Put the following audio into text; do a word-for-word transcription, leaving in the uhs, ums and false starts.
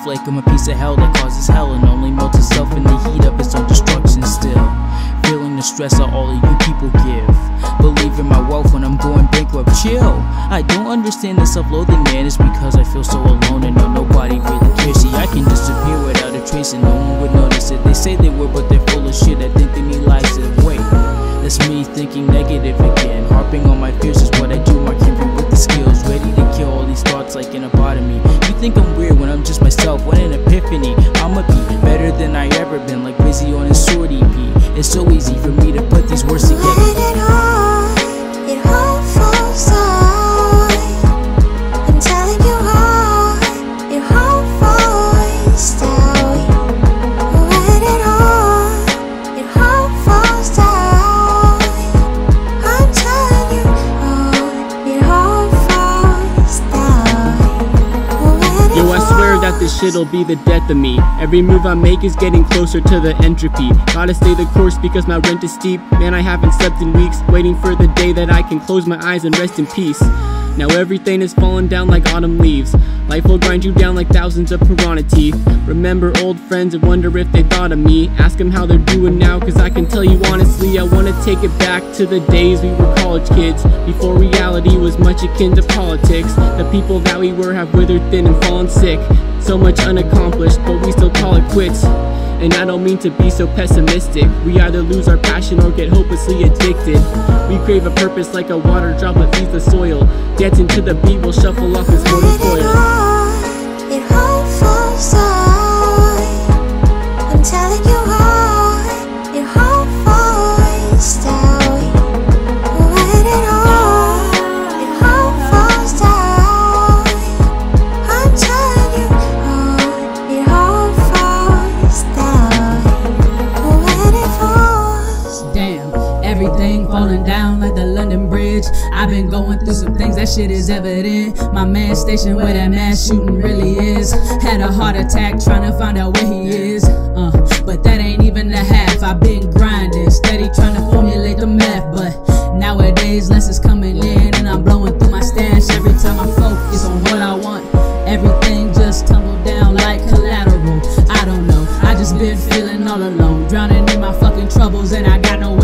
like I'm a piece of hell that causes hell and only melts itself in the heat of its own destruction. Still feeling the stress that all of you people give. Believe in my wealth when I'm going bankrupt. Chill. I don't understand the self-loathing, man. It's because I feel so alone and know nobody really cares. See, I can disappear without a trace and no one would notice it. They say they will, but they're full of shit. I think they need lies and wait. That's me thinking negative again. Harping on my fears is what I do. Mark Henry with the skills, ready to kill all these thoughts like an lobotomy. You think I'm weird when I'm just myself. What an epiphany. I'ma be better than I ever been, like Rizzy on his sword E P. It's so easy for me to put these words together. When it all, it all falls down. I'm telling you all, it all falls down. When it all, it all falls down. I'm telling you all, it all falls down. Yo, I swear that this shit'll be the death of me. Every move I make is getting closer to the entropy. Gotta stay the course because my rent is steep. Man, I haven't slept in weeks, waiting for the day that I can close my eyes and rest in peace. Now everything is falling down like autumn leaves. Life will grind you down like thousands of piranha teeth. Remember old friends and wonder if they thought of me. Ask them how they're doing now, cause I can tell you honestly, I wanna take it back to the days we were college kids, before reality was much akin to politics. The people that we were have withered thin and fallen sick. So much unaccomplished, but we still call it quits. And I don't mean to be so pessimistic. We either lose our passion or get hopelessly addicted. We crave a purpose like a water drop that feeds the soil. Dancing to the beat, we'll shuffle off this mortal When coil. it all, it all falls down. I'm telling you all, it all falls down. When it all, it all falls down. I'm telling you all, it all falls down. When it falls. Damn, everything falling down like the London Bridge. I've been going through some things, that shit is evident. My man stationed where that mass shooting really is. Had a heart attack trying to find out where he is. Uh, but that ain't even the half. I've been grinding, steady trying to formulate the math. But nowadays less is coming in and I'm blowing through my stash. Every time I focus on what I want, everything just tumbled down like collateral. I don't know, I just been feeling all alone, drowning in my fucking troubles and I got no